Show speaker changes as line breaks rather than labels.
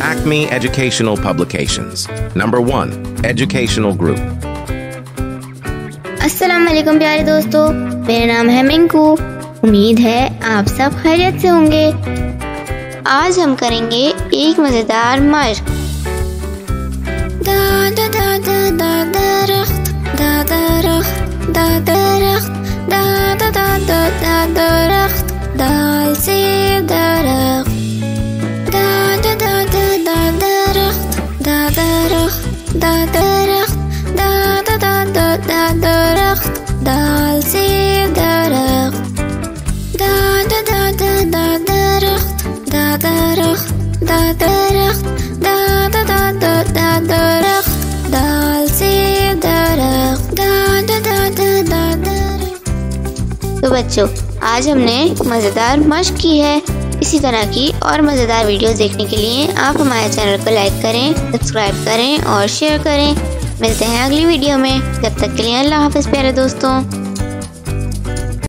Acme Educational Publications. Number 1. Educational Group.
अस्सलाम वालेकुम प्यारे दोस्तों, मेरा नाम है मिंकू। उम्मीद है आप सब खैरियत से होंगे। आज हम करेंगे एक मजेदार मशक। दा दा दा दा दा दरख्त, दा दरख्त, दा दरख्त, दा दा दा दा दा दरख्त, दाल से दरख्त, दा दा दा दा दा दरख्त, दा दरख्त, दा दरख्त, दा दा दा दा दा दरख्त, दाल से दरख्त, दा दा दा दा दा दरख्त, दा दरख्त, दा दरख्त, दा दा दा दा दा दरख्त, दाल से दरख्त, दा दा दा दा दा दरख्त। तो बच्चों, आज हमने मज़ेदार मशक की है। इसी तरह की और मज़ेदार वीडियोस देखने के लिए आप हमारे चैनल को लाइक करें, सब्सक्राइब करें और शेयर करें। मिलते हैं अगली वीडियो में। जब तक के लिए अल्लाह हाफ़िज़ प्यारे दोस्तों।